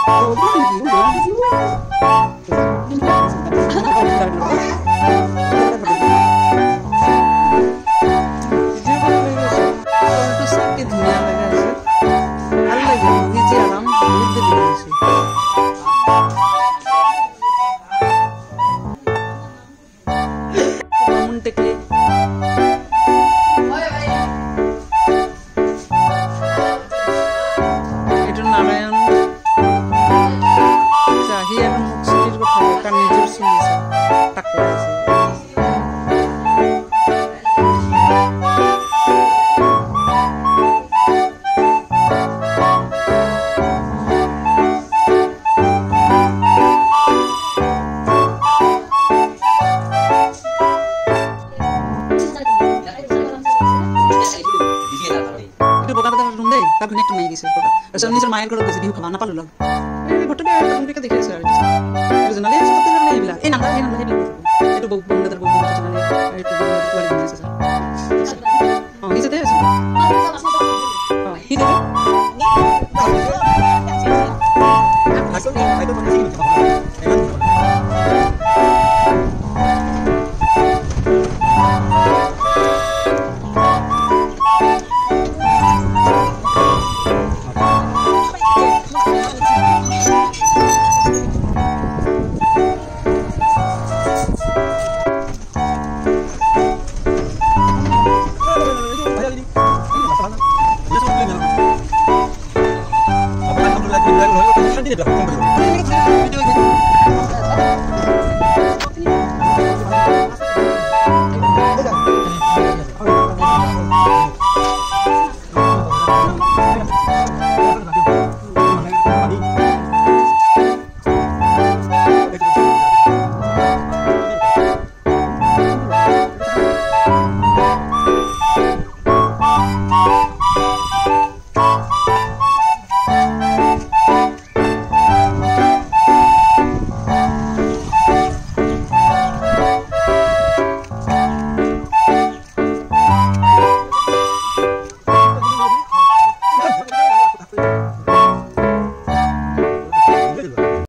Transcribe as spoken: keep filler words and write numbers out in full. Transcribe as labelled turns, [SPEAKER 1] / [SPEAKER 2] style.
[SPEAKER 1] Oh, bukan lagi, udah. Sakit dunia lagi sih. Allah yang hiji alam, buddha di sini. Bangun tekle. Itu narayan. Sahih yang muksir bertanya kan ନିଜର ଶୁଣିଛ ତାକୁ ଆସି itu bukan kata rumah deh tapi nek main gitu asal নিজের মায়ের করে দিয়েছে দিও খাওয়া না পারলো এই ঘটনা আমরা দেখে sir itu senang dia seperti ini bilang eh nanda ini nanda ini itu bau bau datar bau datar senang itu bau datar kuali ini saja oh ini saja oh ini video